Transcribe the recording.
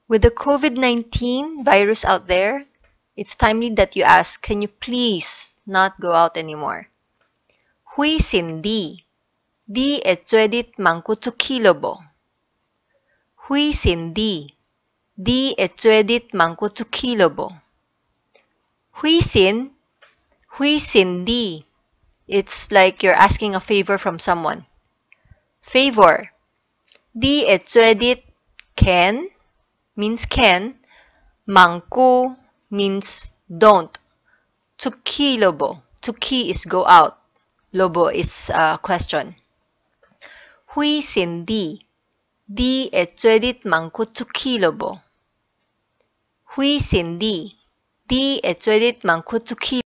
With the COVID-19 virus out there, it's timely that you ask, can you please not go out anymore? Hui xin di e chwedit mangku tukilobo. Hui xin di e chwedit mangku tukilobo. Hui xin di. It's like you're asking a favor from someone. Favor. Di e chwedit can means can. Mangku means don't. Tukilobo. Tuki is go out. Lobo is a question. Hui sin di e chwedit mangku tukilobo. Hui sin di e chwedit mangku tukilobo.